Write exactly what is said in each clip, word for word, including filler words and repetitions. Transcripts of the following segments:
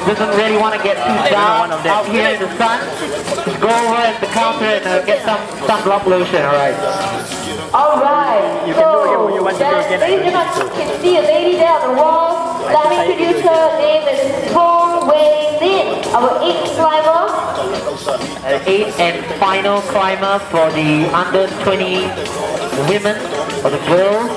doesn't really want to get too down out here in the sun, go over at the counter and uh, get some sunblock lotion, alright? Alright, so then, ladies and gentlemen, you can see a lady there on the wall. Let me introduce her. Her name is Tong Wei Lin, our eighth climber. Uh, eighth and final climber for the under twenty women, or the girls.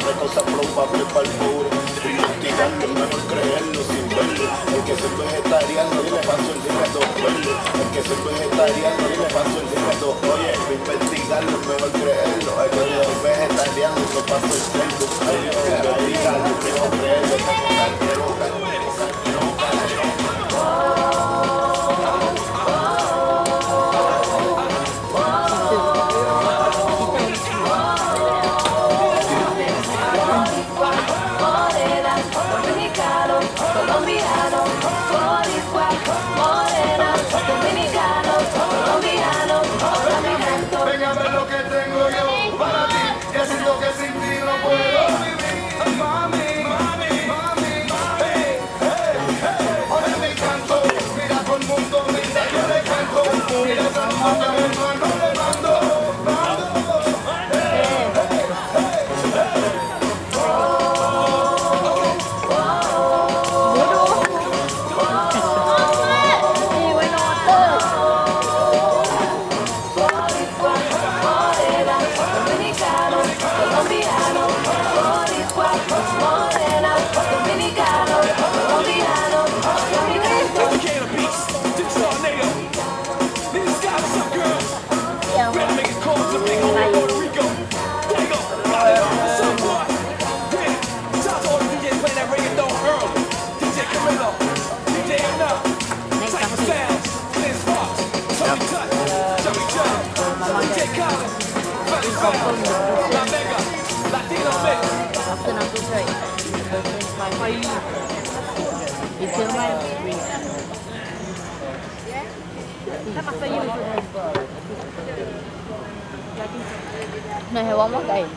No, I have one more guy.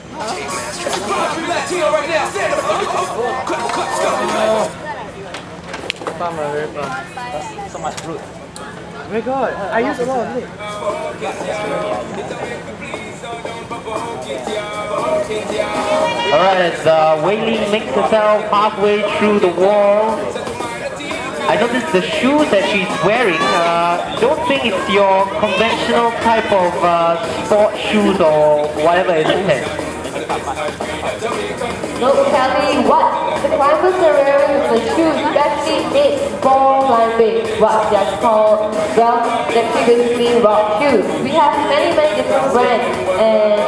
So much fruit. Oh my god, I use a lot of it. Alright, as uh, Wei Ling makes herself halfway through the wall, I noticed the shoes that she's wearing, uh, don't think it's your conventional type of uh, sport shoes or whatever it is. No, Kelly, what the climbers are wearing is the shoes actually made for climbing, what they're called, well, they're basically rock shoes. We have many, many different brands, and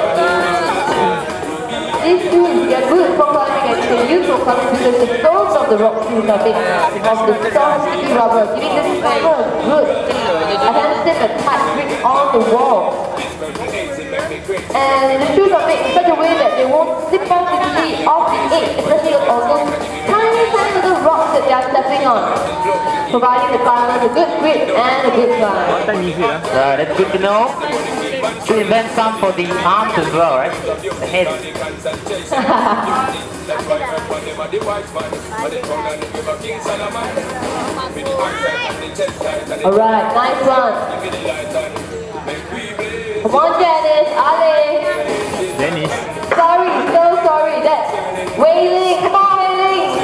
these shoes, they're good for climbing and they're used for climbing because the soles of the rock shoes are made of the soft sticky rubber, giving the climber a good, adhesive and tight grip on the wall. And the shoes are made in such a way that they won't slip off easily off the edge, especially on those tiny, tiny little rocks that they are stepping on, providing the climbers a good grip and a good climb. Uh, that's good to know. Should invent some for the arms as well, right? The head. Alright, nice one. Come on, Janice, Ali. Dennis. Sorry, so sorry. That's Wei Ling. Come on, Wei Ling.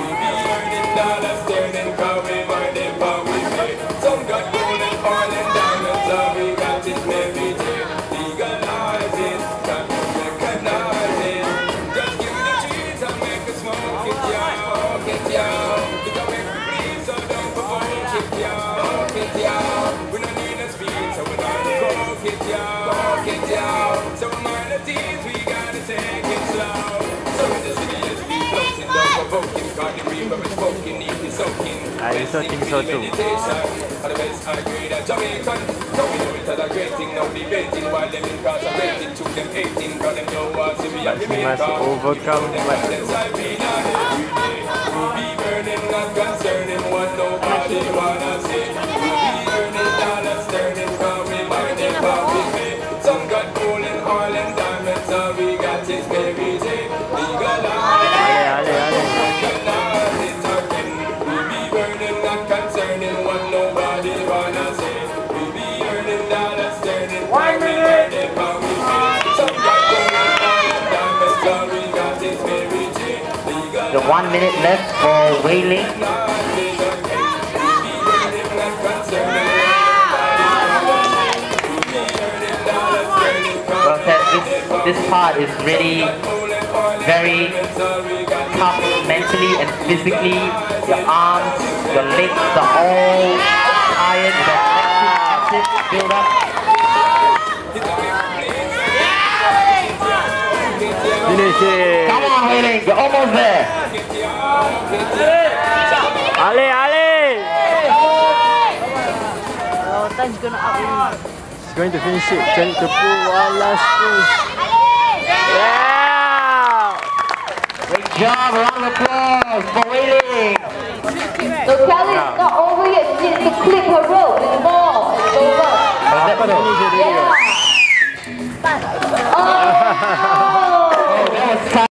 I also think so too. But we must overcome one minute left for Wei Ling. Well said, this, this part is really very tough mentally and physically. Your arms, your legs are all tired. The lactic acid build up. Finish it. Come on, Wei Ling, you're almost there. Ali, Ali. Our time's gonna up. She's going to finish it. Trying to pull one last push. Yeah. Great job, a round of applause for Wei Ling. So Kelly is not over yet. She needs to click her rope with the ball. It's over. How's that Finish it, Yeah. Oh.